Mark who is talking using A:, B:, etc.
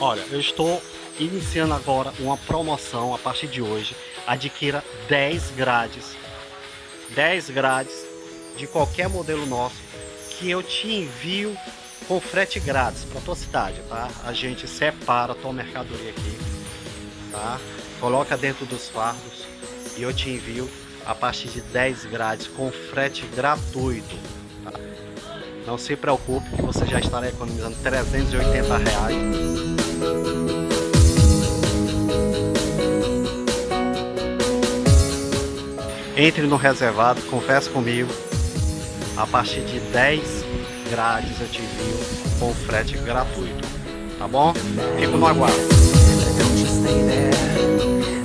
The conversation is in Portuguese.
A: Olha, eu estou iniciando agora uma promoção a partir de hoje. Adquira 10 grades. 10 grades de qualquer modelo nosso que eu te envio com frete grátis para tua cidade, tá? A gente separa a tua mercadoria aqui, tá? Coloca dentro dos fardos e eu te envio a partir de 10 grades com frete gratuito, tá? Não se preocupe que você já estará economizando R$ 380. Entre no reservado, converse comigo. A partir de 10 grades eu te envio com frete gratuito, tá bom? Fico no aguardo.